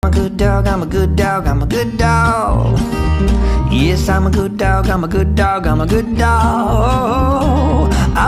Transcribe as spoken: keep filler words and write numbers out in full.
I'm a good dog, I'm a good dog, I'm a good dog. Yes, I'm a good dog, I'm a good dog, I'm a good dog.